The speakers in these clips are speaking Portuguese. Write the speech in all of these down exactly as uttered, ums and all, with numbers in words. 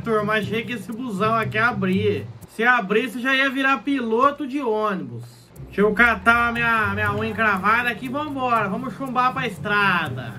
turma, achei que esse busão aqui abria. Se abrisse, já ia virar piloto de ônibus. Deixa eu catar a minha, minha unha encravada aqui e vambora. Vamos chumbar pra estrada.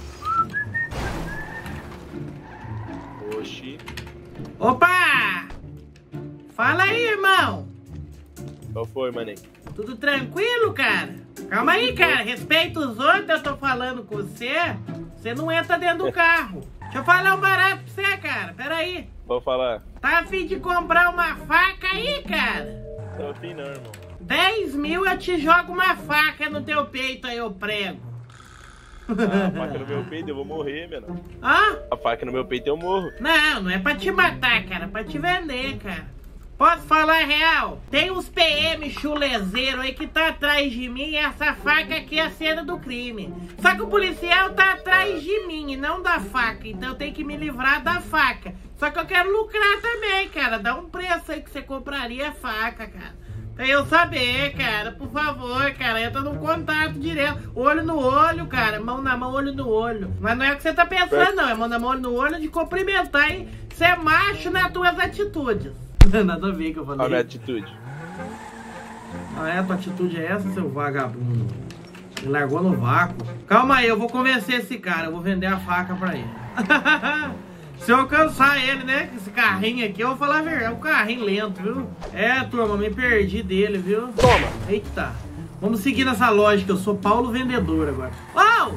Oxi. Opa! Fala aí, irmão. Qual foi, maninho? Tudo tranquilo, cara? Calma aí, cara. Respeita os outros, eu tô falando com você. Você não entra dentro do carro. Deixa eu falar um barato pra você, cara. Pera aí. Vou falar. Tá a fim de comprar uma faca aí, cara? Tô afim não, irmão. dez mil eu te jogo uma faca no teu peito aí, eu prego. Ah, a faca no meu peito eu vou morrer, menor. Hã? A faca no meu peito eu morro. Não, não é pra te matar, cara. É pra te vender, cara. Posso falar real? Tem uns P M chulezeiro aí que tá atrás de mim e essa faca aqui é a cena do crime. Só que o policial tá atrás de mim e não da faca, então eu tenho que me livrar da faca. Só que eu quero lucrar também, cara. Dá um preço aí que você compraria a faca, cara. Pra eu saber, cara, por favor, cara, entra num contato direto. Olho no olho, cara, mão na mão, olho no olho. Mas não é o que você tá pensando, não. É mão na mão, olho no olho de cumprimentar, hein? Você é macho nas tuas atitudes. Nada a ver que eu falei. Olha a minha atitude. Ah, é? Tua atitude é essa, seu vagabundo? Me largou no vácuo. Calma aí, eu vou convencer esse cara. Eu vou vender a faca pra ele. Se eu alcançar ele, né? Esse carrinho aqui, eu vou falar a verdade. É um carrinho lento, viu? É, turma, me perdi dele, viu? Toma! Eita. Vamos seguir nessa lógica. Eu sou Paulo Vendedor agora. Ô! Oh!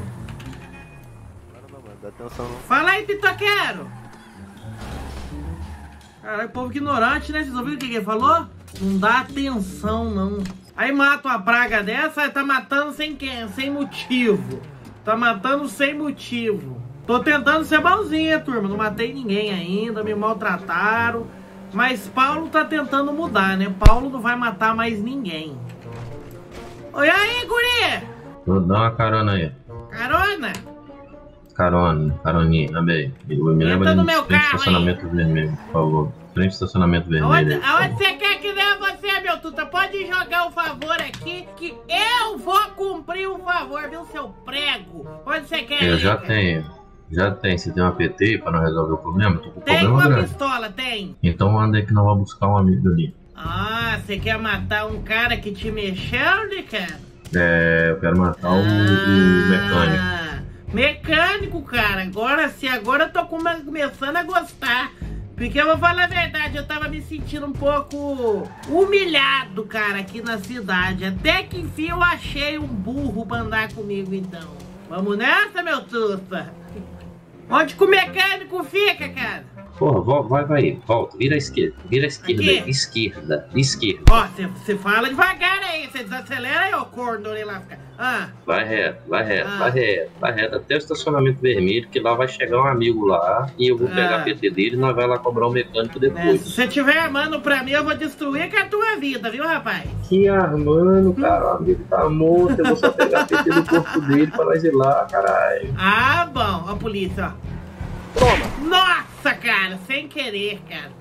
Dá atenção não. Fala aí, pitoqueiro! Caralho, povo ignorante, né? Vocês ouviram o que ele falou? Não dá atenção, não. Aí mata uma praga dessa, tá matando sem quem? Sem motivo. Tá matando sem motivo. Tô tentando ser bonzinho, turma. Não matei ninguém ainda, me maltrataram. Mas Paulo tá tentando mudar, né? Paulo não vai matar mais ninguém. Oi, aí, guri! Vou dar uma carona aí. Carona? Carona, caroninha, bem. Me lembra no meu frente carro, estacionamento aí. vermelho, por favor. Frente estacionamento vermelho. Aonde, aí, aonde você quer que leve você, meu tuta? Pode jogar um favor aqui, que eu vou cumprir um favor, viu, seu prego? Onde você quer Eu ir, já cara? tenho. Já tem. Você tem uma P T pra não resolver o problema? Tô com Tem problema uma grande. pistola, tem. Então anda aí que nós vamos buscar um amigo ali. Ah, você quer matar um cara que te mexeu, né, cara? É, eu quero matar o, o mecânico. Mecânico, cara. Agora sim, agora eu tô come- começando a gostar. Porque eu vou falar a verdade, eu tava me sentindo um pouco humilhado, cara, aqui na cidade. Até que enfim eu achei um burro pra andar comigo, então. Vamos nessa, meu tuta? Onde que o mecânico fica, cara? Porra, vai, vai, volta, vira à esquerda, vira à esquerda, Aqui? esquerda, esquerda. Ó, você fala devagar aí, você desacelera aí, ô corno, olha lá. Ah, Vai reto, vai reto, Ah. vai reto, vai reto, até o estacionamento vermelho, que lá vai chegar um amigo lá, e eu vou pegar Ah. a P T dele e nós vai lá cobrar o mecânico né, depois. se você estiver armando pra mim, eu vou destruir com a tua vida, viu, rapaz? Que armando, cara, o amigo tá morto, eu vou só pegar a P T do corpo dele pra nós ir lá, caralho. Ah, bom, a polícia, ó. Toma! Nossa, cara, sem querer, cara.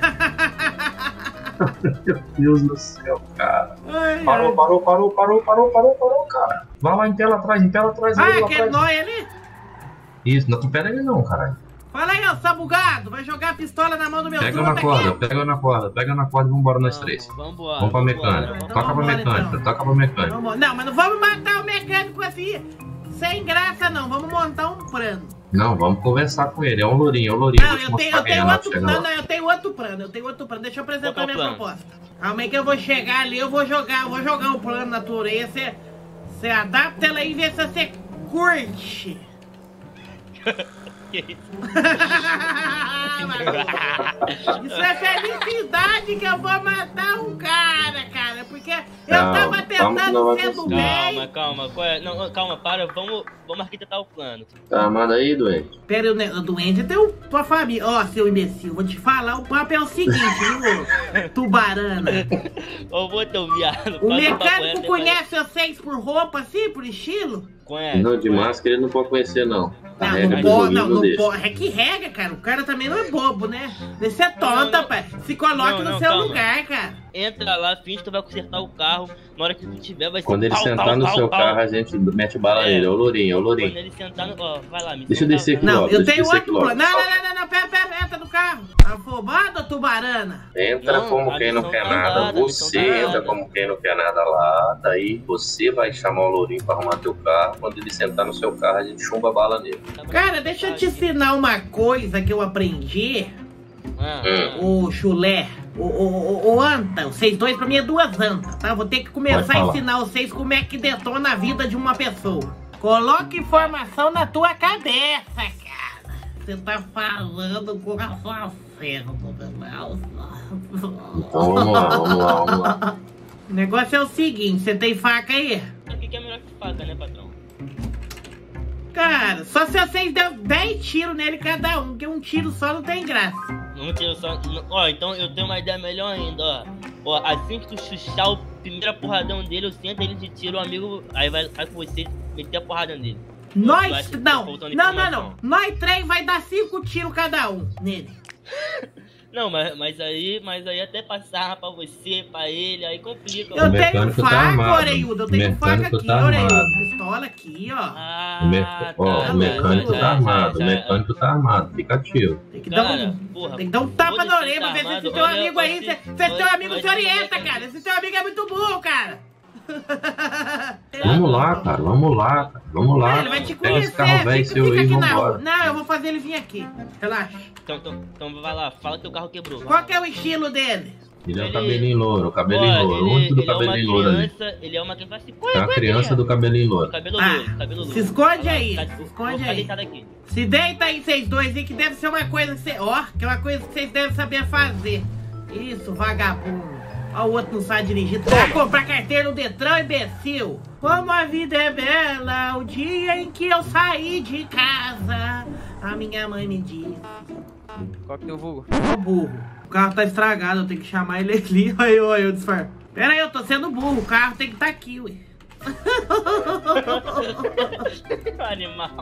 Meu Deus do céu, cara. Ai, Parou, ai. parou, parou, parou, parou, parou, parou, cara. Vai lá em tela atrás, em tela atrás. Ah, aí, lá aquele atrás. nóia ali? Isso, não atropela ele não, caralho. Fala aí, ó, sabugado. Vai jogar a pistola na mão do meu Pega truta na corda, aqui? pega na corda, pega na corda e vambora nós três. Vambora. Vamos pra vambora. mecânica. Então Toca pra vambora, mecânica, então. toca pra mecânica. Vamos- Não, mas não vamos matar o mecânico assim, sem graça, não. Vamos montar um plano. Não, vamos conversar com ele. É um lourinho, é um lourinho. Não, Vou te eu tenho, mostrar eu quem é tenho na hora outro que plano, chegar lá. não, eu tenho outro plano, eu tenho outro plano. Deixa eu apresentar Qual que é minha o plano? proposta. Calma aí que eu vou chegar ali, eu vou jogar, eu vou jogar um plano na tua orelha, você, você adapta ela aí e vê se você curte. Que isso? Isso é felicidade que eu vou matar um cara, cara, porque eu Não, tava calma que tentando não vai ser do conseguir. bem. Calma, calma. Qual é? Não, calma, para. Vamos, vamos arquitetar o plano. Tá armado aí, doente? Pera, o doente tem o- tua família. Ó, seu imbecil, vou te falar, o papo é o seguinte, viu, tubarana. Ô, vou teu viado. O passa pra mecânico poeta, conhece vocês por roupa assim, por estilo? Conhece? Não, de conhece. máscara ele não pode conhecer, não. A Não, regra não do pode, joguinho não, não não deixa. pode. É que regra, cara. O cara também não é bobo, né? Você é Não, tonta, não. pai. Se coloque Não, no não, seu calma. lugar, cara. Entra lá, finge que tu vai consertar o carro. Na hora que tu tiver, vai ser Quando ele pau, sentar pau, no pau, seu pau. carro, a gente mete bala É. nele. É o lourinho, é o Quando lourinho. ele sentar no... Ó, vai lá, me Deixa eu senta descer lá. aqui Não, logo, eu deixa tenho eu descer outro aqui plano. logo. Não, não, não, não, não, pera, pera, entra do carro. Afobado, tubarana? Entra Não, como a quem não missão quer tá nada. dada, a Você missão tá entra dada. como quem não quer nada lá. Daí você vai chamar o Lourinho pra arrumar teu carro. Quando ele sentar no seu carro, a gente chumba a bala nele. Cara, deixa eu te ensinar uma coisa que eu aprendi. Ah, Hum. O chulé, o, o, o, o anta, vocês dois pra mim é duas antas, tá? Vou ter que começar Pode a falar. ensinar vocês como é que detona a vida de uma pessoa. Coloque informação na tua cabeça, cara. Você tá falando com a sua ferro, Então vamos lá, vamos lá, vamos lá. O negócio é o seguinte, você tem faca aí? O que que é melhor que faca, né, patrão? Cara, só se vocês der dez tiros nele cada um, porque um tiro só não tem graça. Não tiro só. não- Ó, então eu tenho uma ideia melhor ainda, ó. Ó, assim que tu chuchar o primeiro porradão dele, eu sento ele de tiro, o amigo. Aí vai, vai com você meter a porrada nele. Eu Nós, acho que tá não, faltando não, não, não. informação. Nós três vai dar cinco tiros cada um nele. Não, mas, mas aí, mas aí até passar pra você, pra ele, aí complica. Eu O tenho mecânico tá faca, armado. Orelhudo. Eu tenho O faca mecânico aqui, tá Orelhudo. armado. Pistola aqui, ó. Ah, O, me... tá, ó, tá, o mecânico já, tá armado, já, o já. mecânico tá armado, fica ativo. Tem que dar Cara, um, porra, tem que dar um tapa foda-se na orelha pra quem ver tá se esse armado, teu olha, amigo aí, olha, se esse olha, teu amigo olha, se orienta, olha, cara. Esse teu amigo é muito burro, cara. Vamos lá, cara, vamos lá, cara, vamos lá. Ele vai te Pega esse conhecer, carro velho fica, seu fica aí e aqui na rua. vambora. Não, eu vou fazer ele vir aqui. Relaxa. Então, então, então vai lá, fala que teu carro quebrou. vai Qual lá. que é o estilo dele? Ele é o Ele- cabelinho louro, o cabelinho Ó, louro, o ele, único do ele é uma cabelinho louro ali. criança, ele é uma criança assim, É a criança do cabelinho louro. cabelo Ah, louro, cabelo louro. se esconde Vai lá, aí, tá- se vou esconde ficar aí. deitado aqui. Se deita aí, vocês dois aí, que deve ser uma coisa que você... Ó, que é uma coisa que vocês devem saber fazer. Isso, vagabundo. Ó, o outro não sabe dirigir. Tu vai comprar carteira no Detran, imbecil. Como a vida é bela, o dia em que eu saí de casa, a minha mãe me disse. Qual que é o vulgo? Ô, burro, o carro tá estragado, eu tenho que chamar ele ali. Olha, olha, eu disfarço. Pera aí, eu tô sendo burro, o carro tem que estar tá aqui, ué. Animal.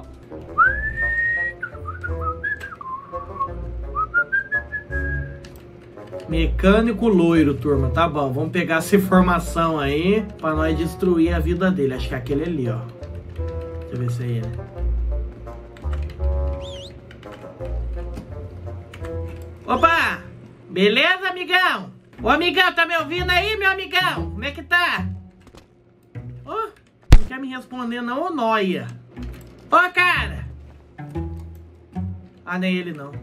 Mecânico loiro, turma. Tá bom, vamos pegar essa informação aí pra nós destruir a vida dele. Acho que é aquele ali, ó. Deixa eu ver se é ele. Opa! Beleza, amigão? Ô, amigão, tá me ouvindo aí, meu amigão? Como é que tá? Ô, não quer me responder não, ô noia. Ô, cara! Ah, nem ele não.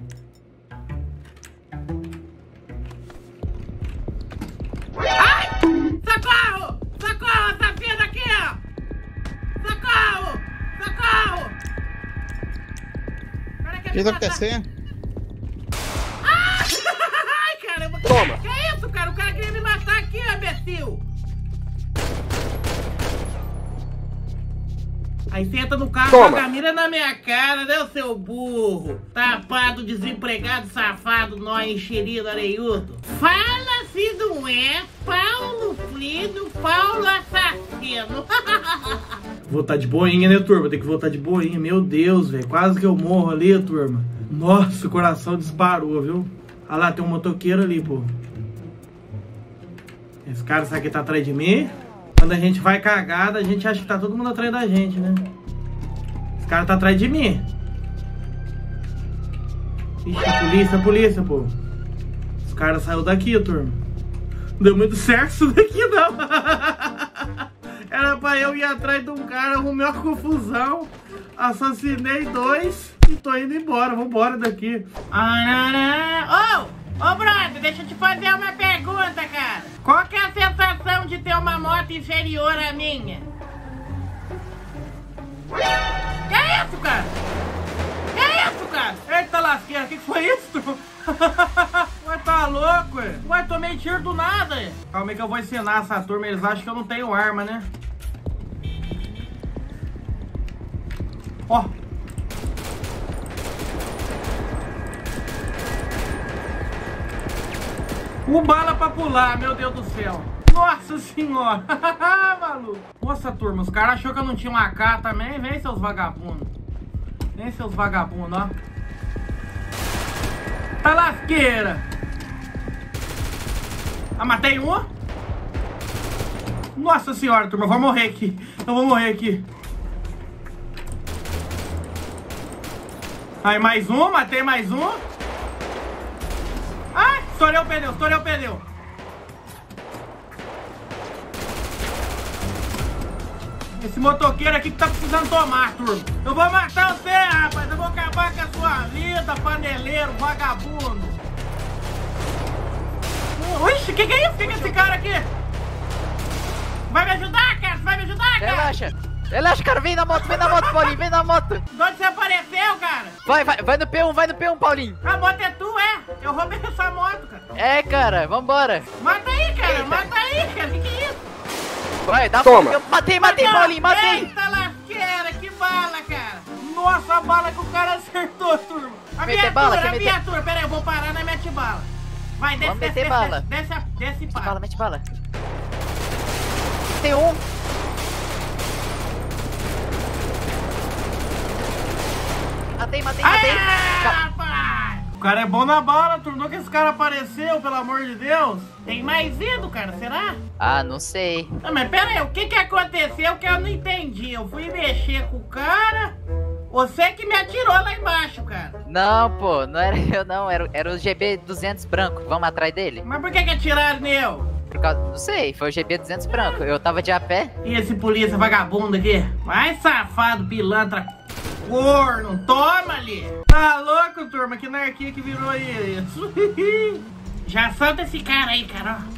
Ai! Socorro! Socorro, assassino aqui, ó! Socorro! Socorro! O cara quer O que me tá matar. acontecendo? Ai, caramba! Toma! Que é isso, cara? O cara queria me matar aqui, ó, imbecil! Aí senta no carro, joga a mira na minha cara, né, seu burro? Tapado, desempregado, safado, nó enxerido, areiudo. Fala se não é Paulo Frido, Paulo assassino. Voltar de boinha, né, turma? Tem que voltar de boinha. Meu Deus, velho. Quase que eu morro ali, turma. Nossa, o coração disparou, viu? Olha lá, tem um motoqueiro ali, pô. Esse cara, sabe que tá atrás de mim? Quando a gente vai cagada, a gente acha que tá todo mundo atrás da gente, né? Esse cara tá atrás de mim. Ixi, polícia, polícia, pô. Esse cara saiu daqui, turma. Não deu muito certo isso daqui, não. Era pra eu ir atrás de um cara, arrumei uma confusão. Assassinei dois e tô indo embora. Vambora daqui. Ô, ô, brother, deixa eu te fazer uma pergunta, cara. Qual que é a sensação de ter uma moto inferior à minha? Que é isso, cara? Que é isso, cara? Eita lasqueira, o que, que foi isso? Ué, tá louco, ué? Ué, tomei tiro do nada, ué. Calma aí que eu vou ensinar essa turma, eles acham que eu não tenho arma, né? Ó. O bala pra pular, meu Deus do céu. Nossa senhora. Maluco. Nossa, turma, os caras achou que eu não tinha um A K também. Vem, seus vagabundos. Vem, seus vagabundos, ó. Tá lasqueira. Ah, matei um. Nossa senhora, turma, eu vou morrer aqui. Eu vou morrer aqui. Aí, mais um, matei mais um. Estourei o pneu, estourei o pneu. Esse motoqueiro aqui que tá precisando tomar, turma. Eu vou matar você, rapaz. Eu vou acabar com a sua vida, paneleiro, vagabundo. Ixi, que que é isso? O que que é esse cara aqui? Vai me ajudar, cara? Você vai me ajudar, cara? Relaxa. Relaxa, cara. Vem na moto, vem na moto, Paulinho. Vem na moto. De onde você apareceu, cara? Vai, vai, vai no P um, vai no P um, Paulinho. A moto é tua, é? Eu roubei essa moto, cara. É, cara. Vambora. Mata aí, cara. Mata aí, cara. Que que é isso? Vai, dá Toma. Eu matei, matei, Paulinho, matei. Eita lasqueira, que bala, cara. Nossa, a bala que o cara acertou, turma. A Meter viatura, bala, a quer meter- viatura. Pera aí, eu vou parar na mete bala. Vai, desce, Vamos desce, meter desce, bala. desce, desce, desce e Mete para. bala, mete bala. Tem um. Matei, matei, matei. Ah, rapaz! O cara é bom na bala, turma. Que esse cara apareceu, pelo amor de Deus. Tem mais ido, cara, será? Ah, não sei. Não, mas pera aí, o que que aconteceu que eu não entendi? Eu fui mexer com o cara, você que me atirou lá embaixo, cara. Não, pô, não era eu não, era, era o G B duzentos branco. Vamos atrás dele? Mas por que que atiraram nele? Por causa, não sei, foi o G B duzentos branco. Eu tava de a pé. E esse polícia vagabundo aqui? Vai, safado, pilantra, corno, toma ali. Tá louco, turma? Que narquia que virou isso? Já solta esse cara aí, cara, ó.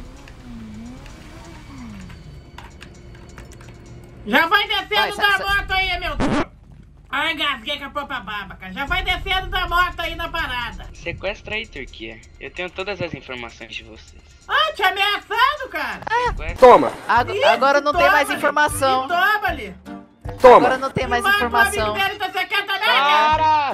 Já vai descendo Vai, da sai, sai. moto aí, meu turma. Ai, engasguei com a própria baba, cara. Já vai descendo da moto aí na parada. Sequestra aí, Turquia. Eu tenho todas as informações de vocês. Ah, te ameaçando, cara. Sequestra. Toma, Ag- Ih, agora não tem mais toma ali, informação. e toma ali. toma. Agora não tem mais E mata o informação. amigo dele, então você quer também, cara?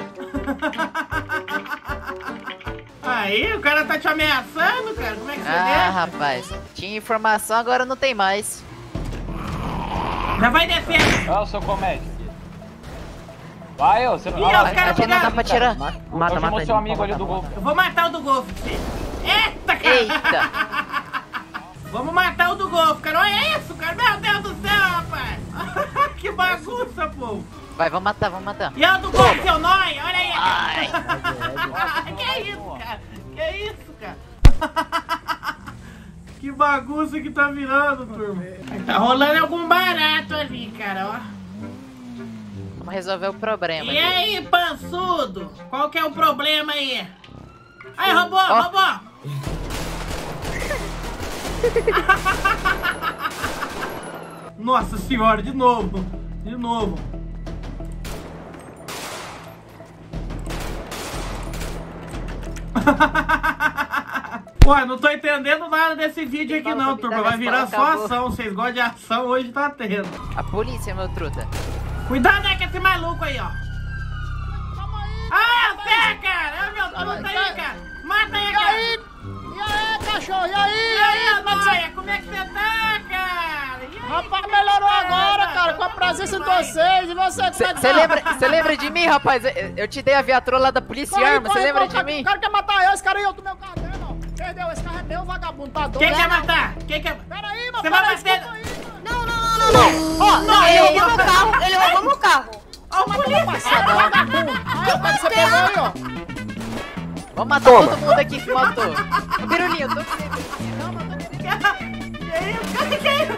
Aí, o cara tá te ameaçando, cara. Como é que você Ah, deixa? rapaz. Tinha informação, agora não tem mais. Já vai descendo. Ó, o seu comédia. Vai, ô, você Ih, Olha os lá, caras Aqui não dá pegaram. pra tirar. Mata, mata, chamou seu amigo ali do gol. Eu vou matar o do golfe. Eita, cara. Eita. Vamos matar o do golfe, cara. Olha isso, cara. Meu Deus do céu, rapaz. Que bagunça, pô. Vai, vamos matar, vamos matar. E o do golfe, seu nóia. Olha aí. Ai. Que isso, cara? Que isso, cara? Que bagunça que tá virando, turma. Tá rolando algum barato ali, cara, ó. Vamos resolver o problema. E aqui. aí, pançudo? Qual que é o problema aí? Aí, robô, Ó. robô! Nossa senhora, de novo. De novo. Ué, não tô entendendo nada desse vídeo aqui não, turma. Vai virar só ação. Vocês gostam de ação, hoje tá tendo. A polícia, meu truta. Cuidado aí com esse maluco aí, ó. Ah, você, cara! É o meu truta aí, cara! Mata aí, cara! E aí, cachorro? E aí? E aí, Noia, como é que você tá, cara? E aí, Rapaz, como é que melhorou tá, agora, mano? cara, com a presença de vocês. E você, como é que Você tá? lembra, cê lembra de mim, rapaz? Eu, eu te dei a viatura lá da polícia Corre, arma, você corre, lembra corre, de cara, mim? O cara quer matar eu, esse cara aí, eu tomei o carro dele, ó. Perdeu, esse carro é meu, vagabundo, tá doido. Quem quer matar? Quem quer... Peraí, mano, Você vai peraí, bater- desculpa aí, mano. Não, não, não, não, não. Ó, não, ele roubou meu carro, ele roubou meu carro. Ó, o polícia! Passado, vagabundo. Aí, eu quero que você pegou aí, ó. Vamos matar Toma. todo mundo aqui que matou. Ô, Pirulinho, eu tô com você, Pirulinho. Não, mas eu tô com Que isso? Que que é isso?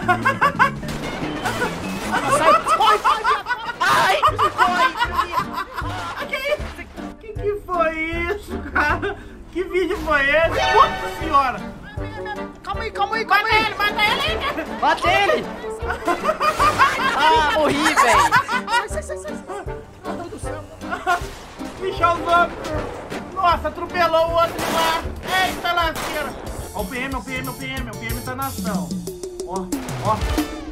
Sai, corre, corre, Ai, foi, Que isso? Que que foi isso, cara? Que vídeo foi esse? Nossa senhora! calma aí, calma aí, calma Mata aí. ele, mata ele aí, cara! Mata ele! Ah, morri, velho. Sai, sai, sai, sai. Meu Deus do céu. Bichão louco! Nossa, atropelou o outro lá! Eita lasqueira! Ó o P M, ó o P M, ó o P M, ó o P M tá na ação! Ó, ó!